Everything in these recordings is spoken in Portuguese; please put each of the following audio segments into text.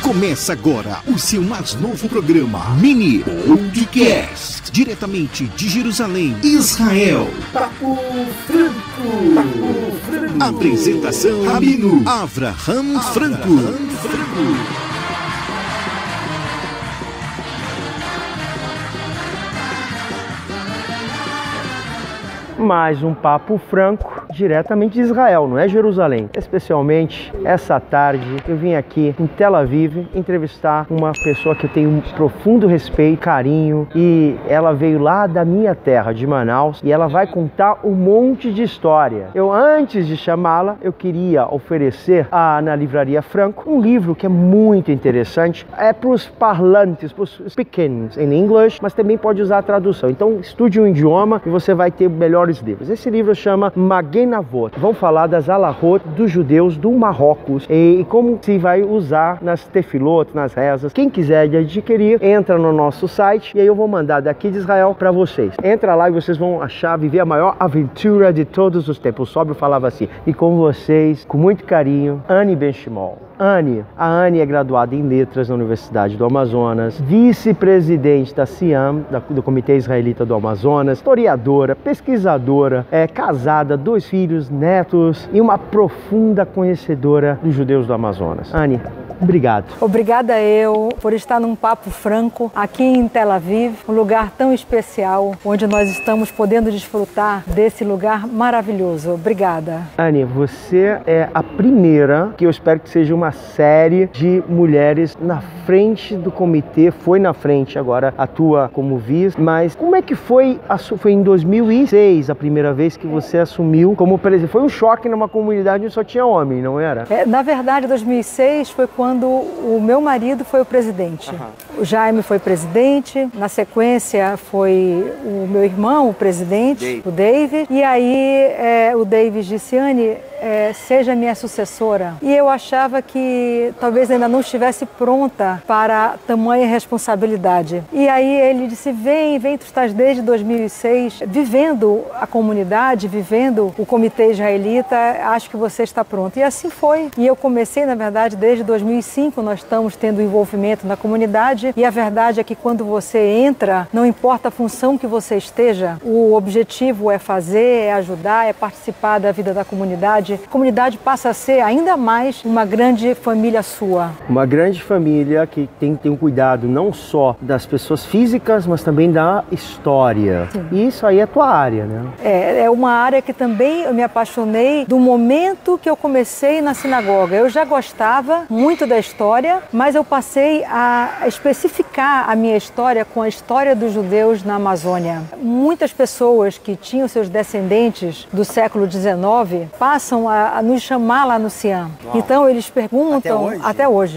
Começa agora o seu mais novo programa, Mini Podcast, diretamente de Jerusalém, Israel. Papo Franco. Apresentação, Rabino Avraham Franco. Mais um Papo Franco, diretamente de Israel, não é Jerusalém. Especialmente essa tarde eu vim aqui em Tel Aviv entrevistar uma pessoa que eu tenho um profundo respeito, carinho, e ela veio lá da minha terra, de Manaus, e ela vai contar um monte de história. Antes de chamá-la, eu queria oferecer na Livraria Franco um livro que é muito interessante. É para os parlantes, para os pequenos em inglês, mas também pode usar a tradução. Então estude um idioma e você vai ter melhores livros. Esse livro chama Magen Avot. Vão falar das alahot dos judeus do Marrocos e como se vai usar nas tefilot, nas rezas. Quem quiser adquirir, entra no nosso site e aí eu vou mandar daqui de Israel para vocês. Entra lá e vocês vão viver a maior aventura de todos os tempos. O Sóbrio falava assim. E com vocês, com muito carinho, Annie Ben-Shimol. A Annie é graduada em Letras na Universidade do Amazonas, vice-presidente da CIAM, do Comitê Israelita do Amazonas, historiadora, pesquisadora, casada, 2 filhos, netos e uma profunda conhecedora dos judeus do Amazonas. Annie, obrigado. Obrigada eu por estar num Papo Franco aqui em Tel Aviv, um lugar tão especial, onde nós estamos podendo desfrutar desse lugar maravilhoso. Obrigada. Annie, você é a primeira, que eu espero que seja uma série de mulheres na frente do comitê, foi na frente, agora atua como vice, mas como é que foi em 2006 a primeira vez que você assumiu como presidente? Foi um choque numa comunidade onde só tinha homem, não era? Na verdade, 2006 foi quando o meu marido foi o presidente. O Jaime foi presidente, na sequência foi o meu irmão, o presidente, o Dave, e aí o Dave disse, Annie, seja minha sucessora. E eu achava que talvez ainda não estivesse pronta para tamanha responsabilidade. E aí ele disse, vem, tu estás desde 2006 vivendo a comunidade, vivendo o comitê israelita, acho que você está pronta. E assim foi. E eu comecei, na verdade, desde 2005 nós estamos tendo envolvimento na comunidade, e a verdade é que quando você entra, não importa a função que você esteja, o objetivo é fazer, é ajudar, é participar da vida da comunidade. A comunidade passa a ser ainda mais uma grande família sua. Uma grande família que tem um cuidado não só das pessoas físicas, mas também da história. Sim. E isso aí é a tua área, né? É uma área que também eu me apaixonei do momento que eu comecei na sinagoga. Eu já gostava muito da história, mas eu passei a especificar a minha história com a história dos judeus na Amazônia. Muitas pessoas que tinham seus descendentes do século XIX passam a nos chamar lá no CIAM. Então eles perguntam, até hoje.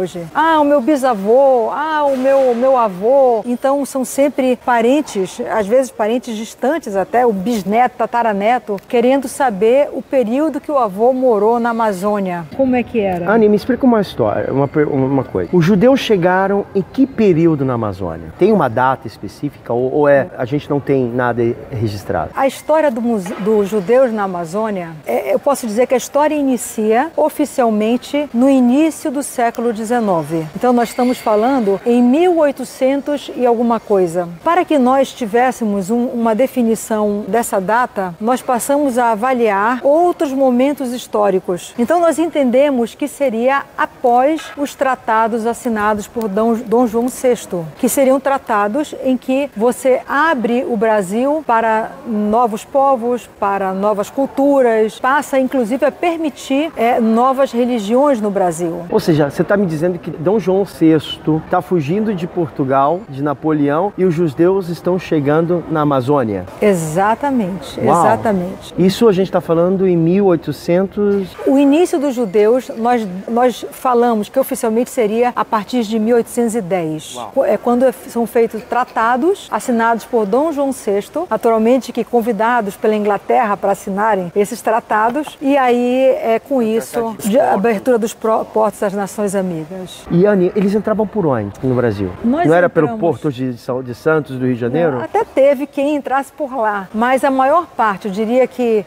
O meu bisavô, o meu avô. Então são sempre parentes, às vezes parentes distantes até, o bisneto, tataraneto, querendo saber o período que o avô morou na Amazônia. Como é que era? Annie, me explica uma história, uma coisa. Os judeus chegaram em que período na Amazônia? Tem uma data específica ou a gente não tem nada registrado? A história dos judeus na Amazônia, eu posso dizer que a história inicia oficialmente no início do século XIX. Então nós estamos falando em 1800 e alguma coisa. Para que nós tivéssemos uma definição dessa data, nós passamos a avaliar outros momentos históricos. Então nós entendemos que seria após os tratados assinados por Dom João VI, que seriam tratados em que você abre o Brasil para novos povos, para novas culturas, passa inclusive a permitir novas religiões no Brasil. Ou seja, você está me dizendo que Dom João VI está fugindo de Portugal, de Napoleão, e os judeus estão chegando na Amazônia? Exatamente, exatamente. Isso a gente está falando em 1800... O início dos judeus, nós falamos que oficialmente seria a partir de 1810. É quando são feitos tratados assinados por Dom João VI, naturalmente que convidados pela Inglaterra para assinarem esses tratados, Estados, e aí, com isso, a abertura dos portos das Nações Amigas. E, Anny, eles entravam por onde no Brasil? Não era pelo Porto de Santos, do Rio de Janeiro? Até teve quem entrasse por lá, mas a maior parte, eu diria que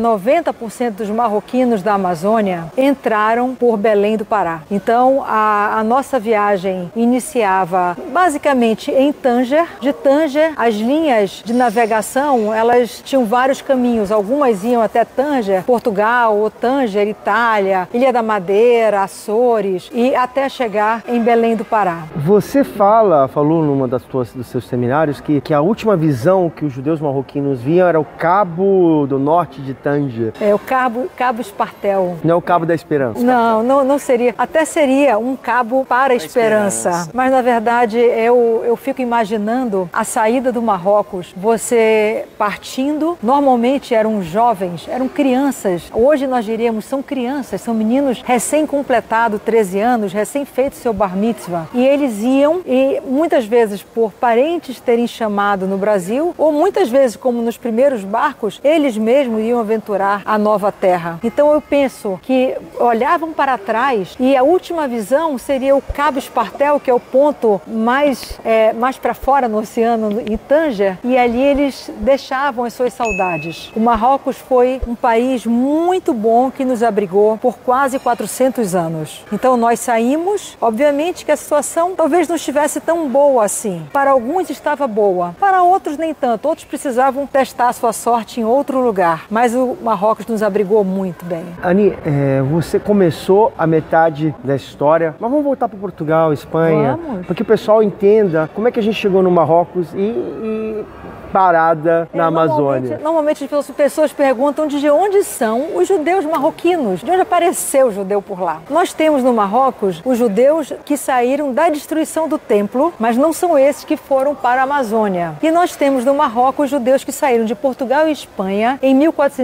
90% dos marroquinos da Amazônia entraram por Belém do Pará. Então, a nossa viagem iniciava basicamente em Tanger. De Tanger, as linhas de navegação, elas tinham vários caminhos. Algumas iam até Tanger, Portugal, ou Tanger, Itália, Ilha da Madeira, Açores, e até chegar em Belém do Pará. Você falou numa dos seus seminários que a última visão que os judeus marroquinos viam era o Cabo do Norte de Tanger. O Cabo Espartel. Não é o Cabo da Esperança? Não seria. Até seria um cabo para a esperança. Mas, na verdade, eu fico imaginando a saída do Marrocos, você partindo. Normalmente eram jovens, eram crianças. Hoje nós diríamos, são crianças, são meninos recém-completados, 13 anos, recém-feito seu bar mitzvah. E eles iam, e muitas vezes por parentes terem chamado no Brasil, ou muitas vezes, como nos primeiros barcos, eles mesmos iam aventurar a nova terra. Então eu penso que olhavam para trás e a última visão seria o Cabo Espartel, que é o ponto mais para fora no oceano, em Tanger, e ali eles deixavam as suas saudades. O Marrocos foi um país muito bom que nos abrigou por quase 400 anos. Então nós saímos, obviamente que a situação talvez não estivesse tão boa assim. Para alguns estava boa, para outros nem tanto. Outros precisavam testar a sua sorte em outro lugar. Mas o Marrocos nos abrigou muito bem. Anny, você começou a metade da história, mas vamos voltar para Portugal, Espanha, porque o pessoal entenda como é que a gente chegou no Marrocos e parada na Amazônia. Normalmente as pessoas perguntam de onde são os judeus marroquinos, de onde apareceu o judeu por lá. Nós temos no Marrocos os judeus que saíram da destruição do templo, mas não são esses que foram para a Amazônia. E nós temos no Marrocos os judeus que saíram de Portugal e Espanha em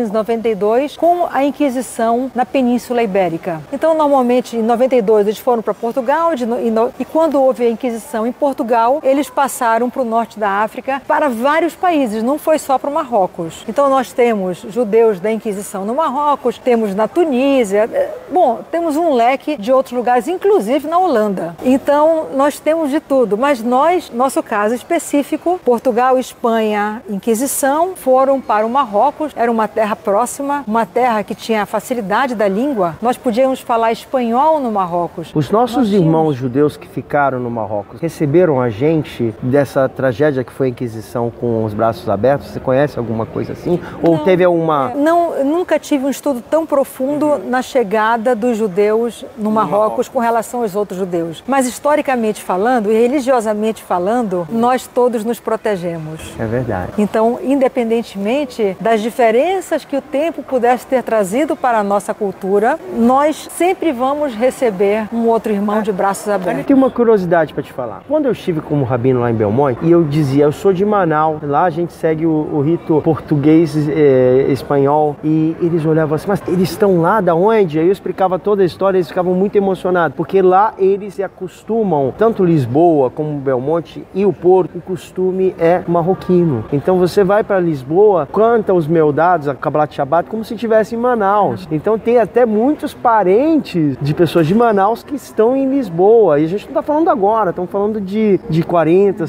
1492 com a Inquisição na Península Ibérica. Então, normalmente, em 92 eles foram para Portugal e quando houve a Inquisição em Portugal, eles passaram para o norte da África, para vários países, não foi só para o Marrocos. Então nós temos judeus da Inquisição no Marrocos, temos na Tunísia, temos um leque de outros lugares, inclusive na Holanda. Então nós temos de tudo, mas nosso caso específico, Portugal, Espanha, Inquisição, foram para o Marrocos, era uma terra próxima, uma terra que tinha a facilidade da língua, nós podíamos falar espanhol no Marrocos. Os nossos irmãos judeus que ficaram no Marrocos receberam a gente dessa tragédia que foi a Inquisição com os braços abertos? Você conhece alguma coisa assim? Ou teve alguma... Não, eu nunca tive um estudo tão profundo na chegada dos judeus no Marrocos com relação aos outros judeus. Mas historicamente falando e religiosamente falando, nós todos nos protegemos. É verdade. Então, independentemente das diferenças que o tempo pudesse ter trazido para a nossa cultura, nós sempre vamos receber um outro irmão de braços abertos. Tem uma curiosidade para te falar. Quando eu estive como rabino lá em Belmonte, e eu dizia, eu sou de Manaus, lá a gente segue o rito português, espanhol, e eles olhavam assim, mas eles estão lá da onde? Aí eu explicava toda a história, eles ficavam muito emocionados, porque lá eles se acostumam, tanto Lisboa como Belmonte e o Porto, o costume é marroquino. Então você vai para Lisboa, canta os meldados, a Kabbalat Shabbat, como se estivesse em Manaus. Então tem até muitos parentes de pessoas de Manaus que estão em Lisboa, e a gente não está falando agora, estamos falando de 40,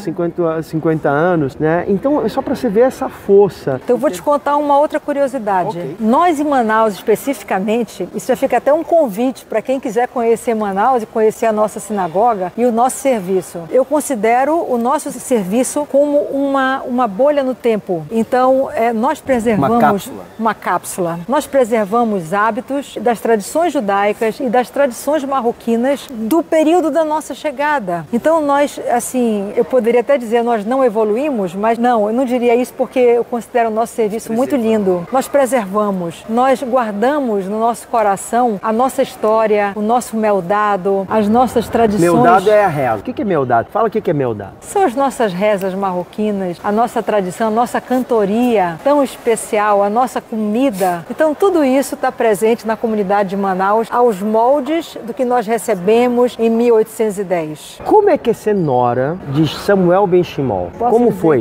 50 anos, né? Então é só para você ver essa força. Então eu vou te contar uma outra curiosidade. Okay. Nós em Manaus especificamente, isso já fica até um convite para quem quiser conhecer Manaus e conhecer a nossa sinagoga e o nosso serviço. Eu considero o nosso serviço como uma bolha no tempo. Então nós preservamos uma cápsula. Nós preservamos hábitos das tradições judaicas e das tradições marroquinas do período da nossa chegada. Então nós, assim, eu poderia até dizer nós não evoluímos, mas não, eu não diria isso porque eu considero o nosso serviço muito lindo. Nós preservamos, nós guardamos no nosso coração a nossa história, o nosso meldado, as nossas tradições. Meldado é a reza. O que é meldado? Fala o que é meldado. São as nossas rezas marroquinas, a nossa tradição, a nossa cantoria tão especial, a nossa comida. Então tudo isso está presente na comunidade de Manaus aos moldes do que nós recebemos em 1810. Como é que é ser nora de Samuel Ben Shimon? Como foi? Foi uma grande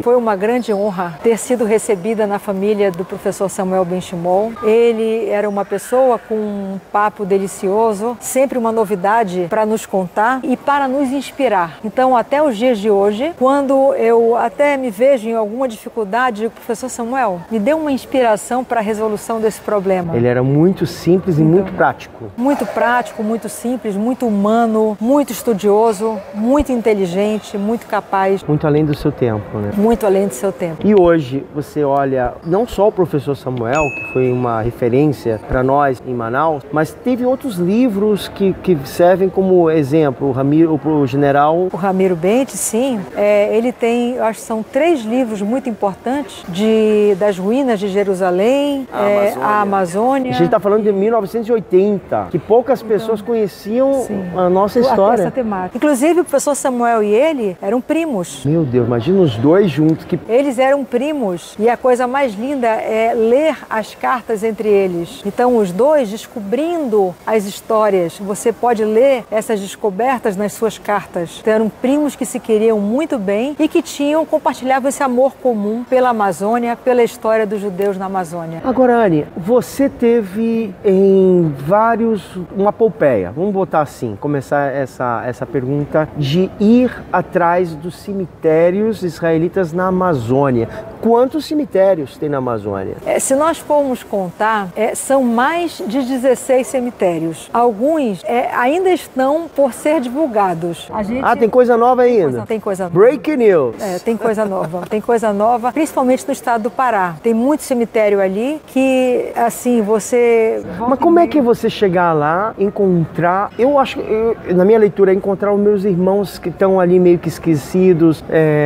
grande honra ter sido recebida na família do professor Samuel Ben-Shimol. Ele era uma pessoa com um papo delicioso, sempre uma novidade para nos contar e para nos inspirar. Então, até os dias de hoje, quando eu até me vejo em alguma dificuldade, digo, professor Samuel, me dê uma inspiração para a resolução desse problema. Ele era muito simples e muito prático. Muito prático, muito simples, muito humano, muito estudioso, muito inteligente, muito capaz. Muito além do seu tempo, né? Muito além do seu tempo. E hoje você olha não só o professor Samuel, que foi uma referência para nós em Manaus, mas teve outros livros que servem como exemplo. O general... O Ramiro Bente, sim. Ele tem, eu acho que são 3 livros muito importantes das ruínas de Jerusalém, a Amazônia. A gente está falando de 1980, que poucas pessoas conheciam a nossa história. Essa temática. Inclusive, o professor Samuel e ele eram primos. Meu Deus, imagina os dois juntos. Eles eram primos e a coisa mais linda é ler as cartas entre eles. Então, os dois descobrindo as histórias. Você pode ler essas descobertas nas suas cartas. Então, eram primos que se queriam muito bem e que compartilhavam esse amor comum pela Amazônia, pela história dos judeus na Amazônia. Agora, Anne, você teve em uma epopeia, vamos botar assim, começar essa pergunta, de ir atrás dos cemitérios israelitas na Amazônia. Quantos cemitérios tem na Amazônia? Se nós formos contar, são mais de 16 cemitérios. Alguns ainda estão por ser divulgados. Tem coisa nova ainda? Tem coisa nova. Breaking news. Tem coisa nova. Tem coisa nova, principalmente no estado do Pará. Tem muito cemitério ali que, assim, você... Mas como é que você chegar lá, encontrar... Eu acho que, na minha leitura, encontrar os meus irmãos que estão ali meio que esquecidos.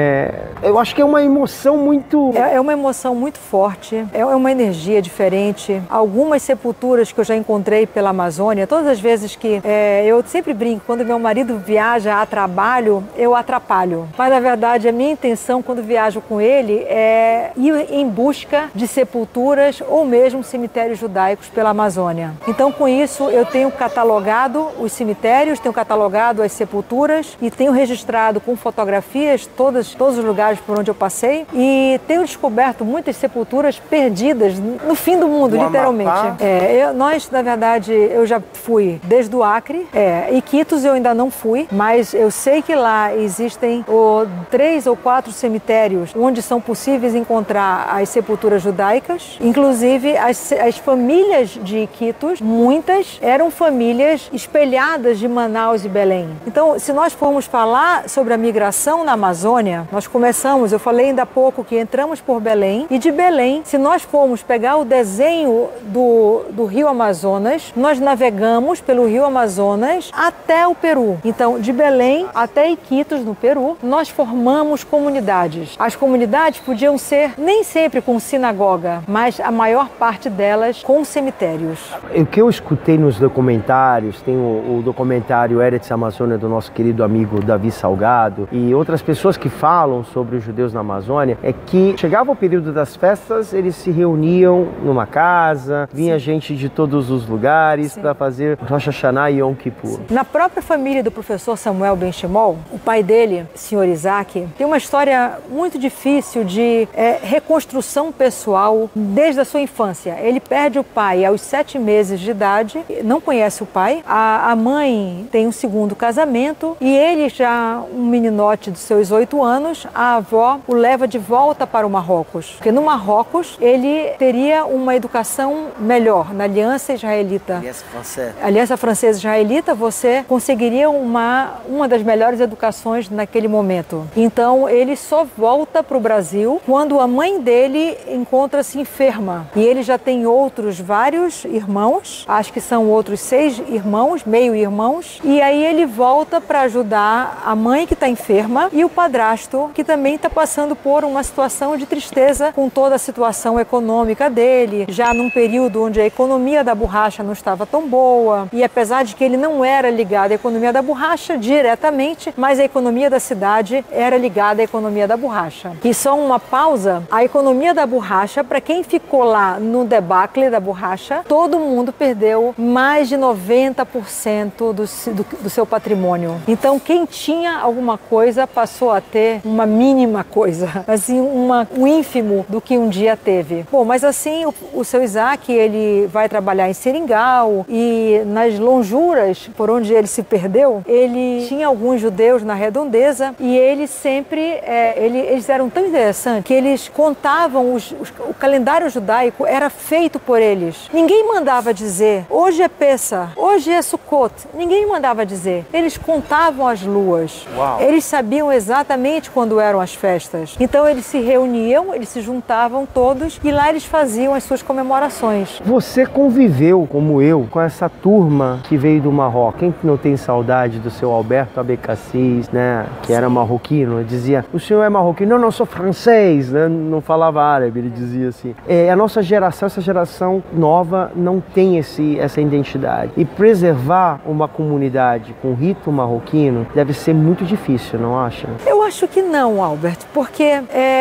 Eu acho que é uma emoção muito... É uma emoção muito forte, é uma energia diferente. Algumas sepulturas que eu já encontrei pela Amazônia, todas as vezes que eu sempre brinco, quando meu marido viaja a trabalho, eu atrapalho. Mas, na verdade, a minha intenção quando viajo com ele é ir em busca de sepulturas ou mesmo cemitérios judaicos pela Amazônia. Então, com isso, eu tenho catalogado os cemitérios, tenho catalogado as sepulturas e tenho registrado com fotografias todos os lugares por onde eu passei e tenho descoberto muitas sepulturas perdidas no fim do mundo, literalmente. Nós, na verdade, eu já fui desde o Acre, Iquitos eu ainda não fui, mas eu sei que lá existem 3 ou 4 cemitérios onde são possíveis encontrar as sepulturas judaicas. Inclusive, as famílias de Iquitos, muitas eram famílias espelhadas de Manaus e Belém. Então, se nós formos falar sobre a migração na Amazônia, nós começamos, eu falei ainda há pouco que entramos por Belém, e de Belém, se nós formos pegar o desenho do Rio Amazonas, nós navegamos pelo Rio Amazonas até o Peru. Então, de Belém até Iquitos, no Peru, nós formamos comunidades. As comunidades podiam ser nem sempre com sinagoga, mas a maior parte delas com cemitérios. O que eu escutei nos documentários, tem o documentário Eretz Amazônia do nosso querido amigo Davi Salgado e outras pessoas que falam sobre os judeus na Amazônia, é que chegava o período das festas, eles se reuniam numa casa, vinha gente de todos os lugares para fazer Rosh Hashanah e Yom Kippur. Na própria família do professor Samuel Ben-Shimol, o pai dele, senhor Isaac, tem uma história muito difícil de reconstrução pessoal desde a sua infância. Ele perde o pai aos 7 meses de idade, não conhece o pai. A mãe tem um segundo casamento e ele, já um meninote de seus 8 anos, a avó o leva de volta para o Marrocos. Porque no Marrocos ele teria uma educação melhor. Na Aliança Israelita, Aliança Francesa Israelita, você conseguiria uma das melhores educações naquele momento. Então ele só volta para o Brasil quando a mãe dele encontra-se enferma. E ele já tem vários irmãos, acho que são outros 6 irmãos, meio-irmãos. E aí ele volta para ajudar a mãe que está enferma e o padrasto que também está passando por uma situação de tristeza com toda a situação econômica dele, já num período onde a economia da borracha não estava tão boa. E apesar de que ele não era ligado à economia da borracha diretamente, mas a economia da cidade era ligada à economia da borracha. E só uma pausa, a economia da borracha, para quem ficou lá no debacle da borracha, todo mundo perdeu mais de 90% do seu patrimônio. Então quem tinha alguma coisa passou a ter uma mínima coisa, assim, um ínfimo do que um dia teve. Bom, mas assim, o seu Isaac, ele vai trabalhar em Seringal e nas lonjuras por onde ele se perdeu, ele tinha alguns judeus na redondeza e ele sempre, eles eram tão interessantes que eles contavam, o calendário judaico era feito por eles. Ninguém mandava dizer, hoje é Pessa, hoje é Sukkot. Ninguém mandava dizer. Eles contavam as luas. Uau. Eles sabiam exatamente quando eram as festas. Então eles se reuniam, eles se juntavam todos e lá eles faziam as suas comemorações. Você conviveu, como eu, com essa turma que veio do Marrocos. Quem não tem saudade do seu Alberto Abecassis, né? Que era marroquino, ele dizia, o senhor é marroquino? Não, sou francês, né? Não falava árabe, ele dizia assim. A nossa geração, essa geração nova, não tem essa identidade. E preservar uma comunidade com rito marroquino deve ser muito difícil, não acha? Eu acho que não, Albert, porque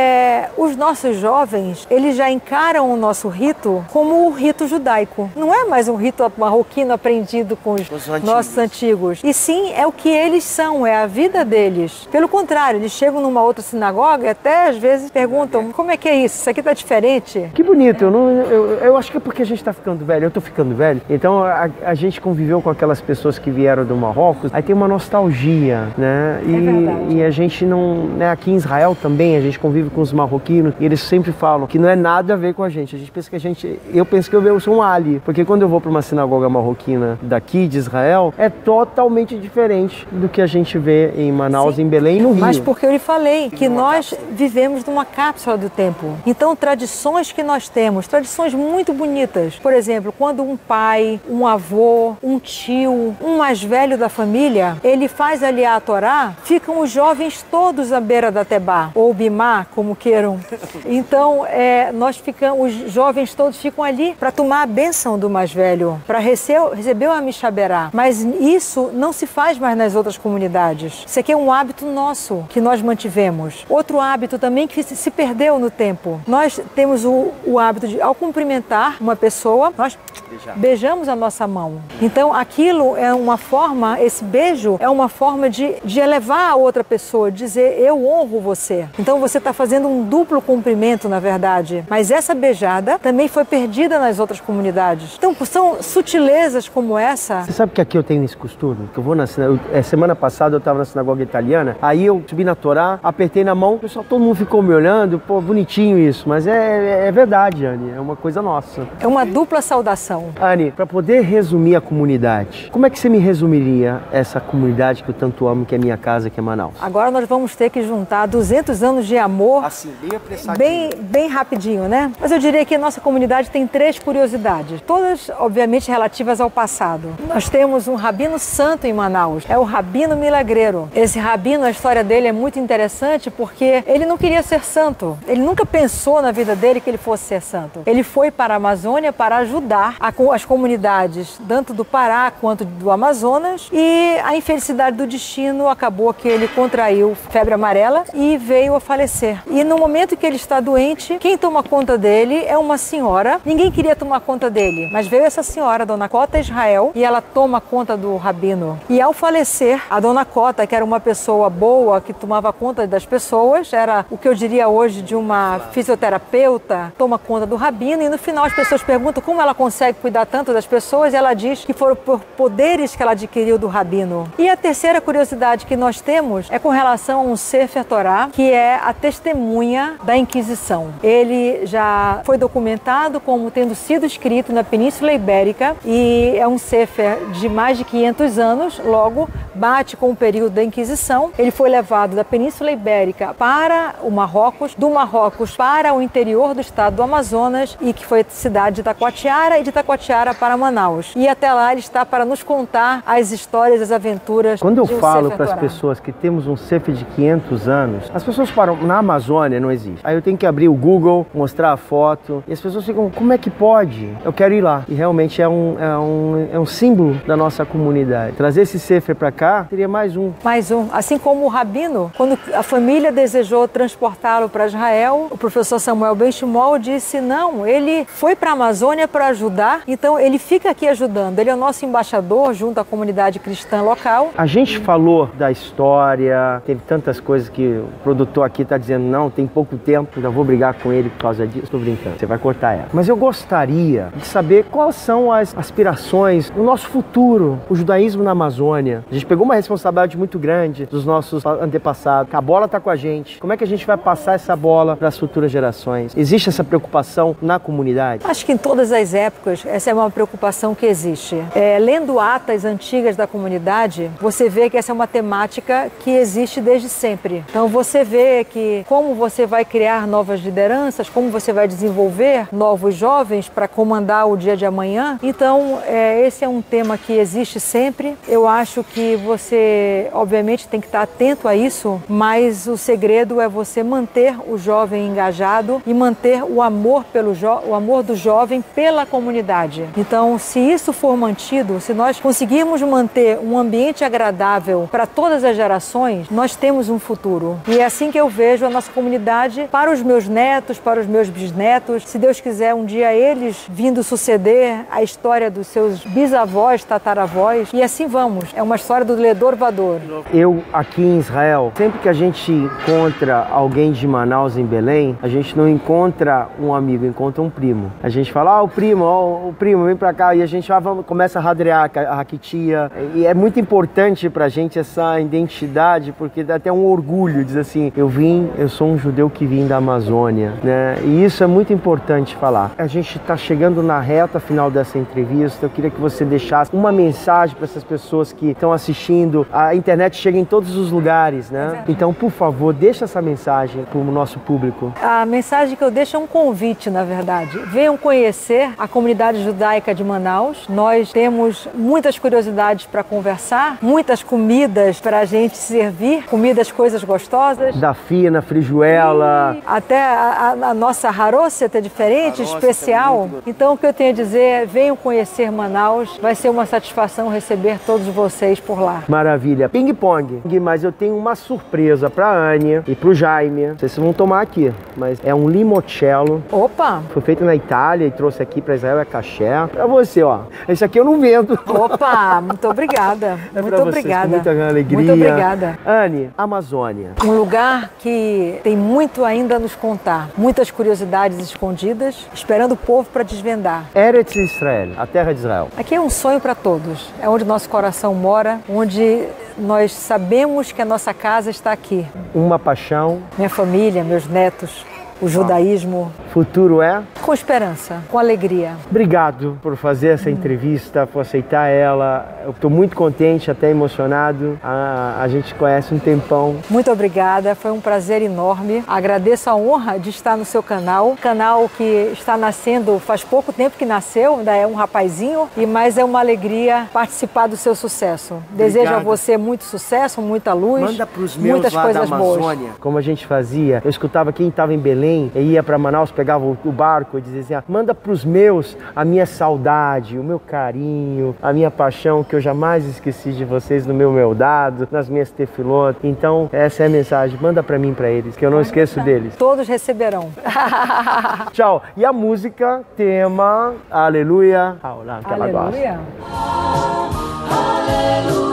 os nossos jovens, eles já encaram o nosso rito como o rito judaico. Não é mais um rito marroquino aprendido com os nossos antigos. E sim, é o que eles são, é a vida deles. Pelo contrário, eles chegam numa outra sinagoga e até às vezes perguntam, como é que é isso? Isso aqui tá diferente? Que bonito, eu acho que é porque a gente tá ficando velho, eu tô ficando velho, então a gente conviveu com aquelas pessoas que vieram do Marrocos, aí tem uma nostalgia, né? E a gente não, né, aqui em Israel também, a gente convive com os marroquinos e eles sempre falam que não é nada a ver com a gente pensa que eu penso que eu sou um ali, porque quando eu vou para uma sinagoga marroquina daqui de Israel, é totalmente diferente do que a gente vê em Manaus, em Belém e no Rio. Mas porque eu lhe falei que nós vivemos numa cápsula do tempo. Então, tradições que nós temos, tradições muito bonitas. Por exemplo, quando um pai, um avô, um tio, um mais velho da família, ele faz ali a Torá, ficam os jovens todos à beira da Tebá, ou Bimá, como queiram. Então, os jovens todos ficam ali para tomar a bênção do mais velho, para receber o Amishaberá. Mas isso não se faz mais nas outras comunidades. Isso aqui é um hábito nosso, que nós mantivemos. Outro hábito também que se perdeu no tempo. Nós temos o hábito de, ao cumprimentar uma pessoa, nós beijamos a nossa mão. Então, aquilo é uma forma, esse beijo é uma forma de elevar a outra pessoa, dizer, eu honro você. Então, você está fazendo um duplo cumprimento, na verdade. Mas essa beijada também foi perdida nas outras comunidades. Então, são sutilezas como essa. Você sabe que aqui eu tenho esse costume? Que eu vou semana passada eu estava na sinagoga italiana, aí eu subi na Torá, apertei na mão, o pessoal, todo mundo ficou me olhando, pô, bonitinho isso, mas é verdade, Anne, é uma coisa nossa. É uma dupla saudação. Anne, para poder resumir a comunidade, como é que você me resumiria essa comunidade que eu tanto amo, que é minha casa, que é Manaus? Agora nós vamos ter que juntar 200 anos de amor, assim, bem apressadinho. Bem rapidinho, né? Mas eu diria que a nossa comunidade tem 3 curiosidades, todas, obviamente, relativas ao passado. Nós temos um rabino santo em Manaus, é o Rabino Milagreiro. Esse rabino, a história dele é muito interessante porque ele não queria ser santo. Ele nunca pensou na vida dele que ele fosse ser santo. Ele foi para a Amazônia para ajudar as comunidades, tanto do Pará quanto do Amazonas, e a infelicidade do destino acabou que ele contraiu febre amarela e veio a falecer. E no momento que ele está doente, quem toma conta dele é uma senhora. Ninguém queria tomar conta dele, mas veio essa senhora, Dona Cota Israel, e ela toma conta do rabino. E ao falecer, a Dona Cota, que era uma pessoa boa, que tomava conta das pessoas, era o que eu diria hoje de uma fisioterapeuta, toma conta do rabino, e no final as pessoas perguntam como ela consegue cuidar tanto das pessoas, e ela diz que foram por poderes que ela adquiriu do rabino. E a terceira curiosidade que nós temos é com relação a um Sefer Torá, que é a testemunha da Inquisição. Ele já foi documentado como tendo sido escrito na Península Ibérica e é um Sefer de mais de 500 anos, logo bate com o período da Inquisição. Ele foi levado da Península Ibérica para o Marrocos, do Marrocos para o interior do estado do Amazonas, e que foi a cidade de Itacoatiara, e de Itacoatiara para Manaus. E até lá ele está para nos contar as histórias, as aventuras. Quando eu falo para as pessoas que temos um Sefer de 500 anos, as pessoas param, na Amazônia não existe. Aí eu tenho que abrir o Google, mostrar a foto, e as pessoas ficam, como é que pode? Eu quero ir lá. E realmente é um símbolo da nossa comunidade. Trazer esse Sefer para cá seria mais um. Mais um. Assim como o rabino, quando a família desejou transportá-lo para Israel, o professor Samuel Benchimol disse, não, ele foi para a Amazônia para ajudar, então ele fica aqui ajudando. Ele é o nosso embaixador junto à comunidade cristã local. A gente falou da história, teve tantas coisas que o produtor aqui está dizendo, não, tem tem pouco tempo, ainda vou brigar com ele por causa disso. Estou brincando, você vai cortar ela. Mas eu gostaria de saber quais são as aspirações do nosso futuro, o judaísmo na Amazônia. A gente pegou uma responsabilidade muito grande dos nossos antepassados. A bola está com a gente. Como é que a gente vai passar essa bola para as futuras gerações? Existe essa preocupação na comunidade? Acho que em todas as épocas essa é uma preocupação que existe. Lendo atas antigas da comunidade, você vê que essa é uma temática que existe desde sempre. Então você vê que como você vai criar novas lideranças, como você vai desenvolver novos jovens para comandar o dia de amanhã. Então esse é um tema que existe sempre. Eu acho que você, obviamente, tem que estar atento a isso, mas o segredo é você manter o jovem engajado e manter o amor do jovem pela comunidade. Então, se isso for mantido, se nós conseguirmos manter um ambiente agradável para todas as gerações, nós temos um futuro. E é assim que eu vejo a nossa comunidade para os meus netos, para os meus bisnetos. Se Deus quiser, um dia eles vindo suceder a história dos seus bisavós, tataravós, e assim vamos. É uma história do Ledor-Vador. Eu, aqui em Israel, sempre que a gente encontra alguém de Manaus em Belém, a gente não encontra um amigo, encontra um primo. A gente fala, o primo, vem pra cá. E a gente começa a radrear a raquitia. E é muito importante pra gente essa identidade, porque dá até um orgulho, diz assim, eu sou um judeu que vim da Amazônia, né? E isso é muito importante falar. A gente tá chegando na reta final dessa entrevista. Eu queria que você deixasse uma mensagem para essas pessoas que estão assistindo. A internet chega em todos os lugares, né? Então, por favor, deixa essa mensagem para o nosso público. A mensagem que eu deixo é um convite, na verdade. Venham conhecer a comunidade judaica de Manaus. Nós temos muitas curiosidades para conversar, muitas comidas para a gente servir, coisas gostosas. Da fina, frijuela. E até a nossa haroset é diferente, especial. Então, o que eu tenho a dizer é, venham conhecer Manaus. Vai ser uma satisfação receber todos vocês por lá. Maravilha. Ping-pong. Mas eu tenho uma surpresa para a Ania e para o Jaime. Não sei se vão tomar aqui, mas é um limoncello. Opa! Foi feito na Itália e trouxe aqui para Israel, é caché. Para você, ó. Esse aqui eu não vendo. Opa! Muito obrigada. Muito obrigada. Muita alegria. Muito obrigada. Anne, Amazônia. Um lugar que tem muito ainda a nos contar. Muitas curiosidades escondidas, esperando o povo para desvendar. Eretz Israel, a terra de Israel. Aqui é um sonho para todos. É onde nosso coração mora, onde nós sabemos que a nossa casa está aqui. Uma paixão. Minha família, meus netos, o judaísmo. Futuro é? Com esperança, com alegria. Obrigado por fazer essa entrevista, por aceitar ela. Eu estou muito contente, até emocionado. A gente conhece um tempão. Muito obrigada, foi um prazer enorme. Agradeço a honra de estar no seu canal que está nascendo faz pouco tempo que nasceu, ainda é um rapazinho, mas é uma alegria participar do seu sucesso. Desejo a você muito sucesso, muita luz, manda pros meus muitas lá coisas da Amazônia. boas. Como a gente fazia, eu escutava quem estava em Belém, e ia para Manaus, pegava o barco e dizia assim, manda pros meus a minha saudade, o meu carinho, a minha paixão, que eu jamais esqueci de vocês no meu meldado, nas minhas tefilot. Então, essa é a mensagem. Manda para mim, para eles, que eu não esqueço deles. Todos receberão. Tchau. E a música, tema, aleluia. Aleluia. Aleluia.